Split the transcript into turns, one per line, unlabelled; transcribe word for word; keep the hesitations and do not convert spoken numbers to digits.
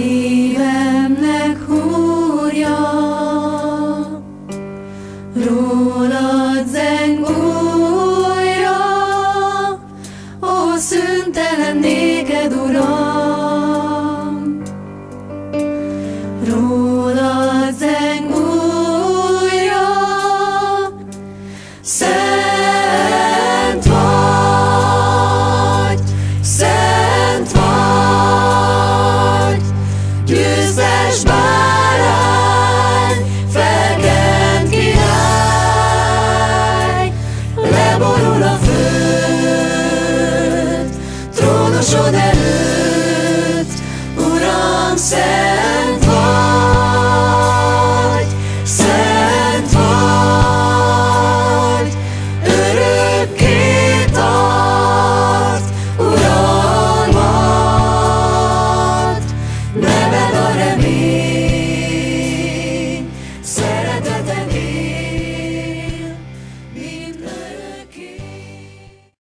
szívemnek húrja, rólad zeng újra, ó, szüntelen néked, Uram. Rólad zeng újra, szent vagy, szent vagy, győztes bárány, felkent király, leborul a föld trónusod előtt, Uram, szent